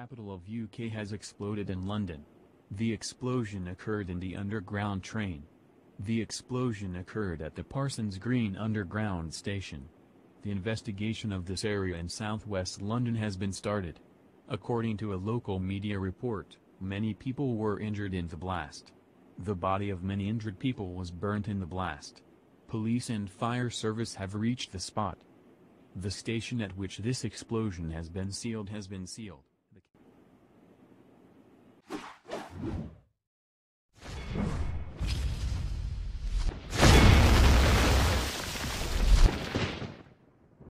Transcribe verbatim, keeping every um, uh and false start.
capital of U K has exploded in London. The explosion occurred in the underground train. The explosion occurred at the Parsons Green Underground station. The investigation of this area in southwest London has been started. According to a local media report, many people were injured in the blast. The body of many injured people was burnt in the blast. Police and fire service have reached the spot. The station at which this explosion has been sealed has been sealed.